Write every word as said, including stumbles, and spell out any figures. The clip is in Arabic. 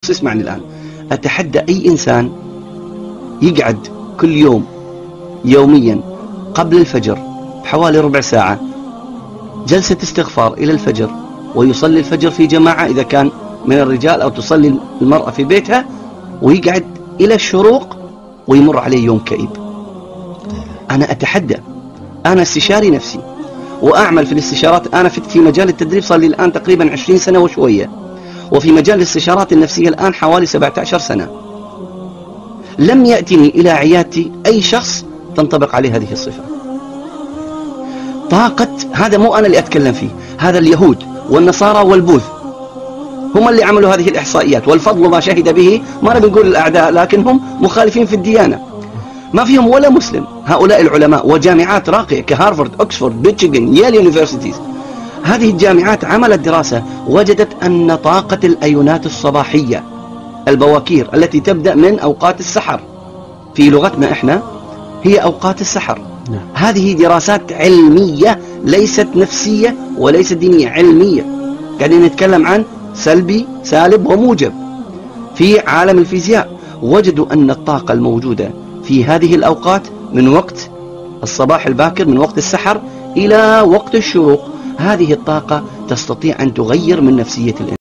بس اسمعني الآن. أتحدى أي إنسان يقعد كل يوم يوميا قبل الفجر بحوالي ربع ساعة جلسة استغفار إلى الفجر، ويصلي الفجر في جماعة إذا كان من الرجال، أو تصلي المرأة في بيتها، ويقعد إلى الشروق ويمر عليه يوم كئيب. أنا أتحدى، أنا استشاري نفسي وأعمل في الاستشارات. أنا في مجال التدريب صار لي الآن تقريبا عشرين سنة وشوية، وفي مجال الاستشارات النفسية الآن حوالي سبعة عشر سنة. لم يأتني إلى عيادتي أي شخص تنطبق عليه هذه الصفة. طاقة، هذا مو أنا اللي أتكلم فيه، هذا اليهود والنصارى والبوذ هم اللي عملوا هذه الإحصائيات، والفضل ما شهد به. ما نبي نقول الأعداء، لكنهم مخالفين في الديانة، ما فيهم ولا مسلم. هؤلاء العلماء وجامعات راقية كهارفارد، أكسفورد، ميشيغان، ييل يونيفرسيتيز، هذه الجامعات عملت دراسة وجدت أن طاقة الأيونات الصباحية، البواكير التي تبدأ من أوقات السحر، في لغتنا إحنا هي أوقات السحر. نعم. هذه دراسات علمية ليست نفسية وليست دينية، علمية. قاعدين نتكلم عن سلبي سالب وموجب في عالم الفيزياء. وجدوا أن الطاقة الموجودة في هذه الأوقات من وقت الصباح الباكر، من وقت السحر إلى وقت الشروق، هذه الطاقة تستطيع أن تغير من نفسية الإنسان.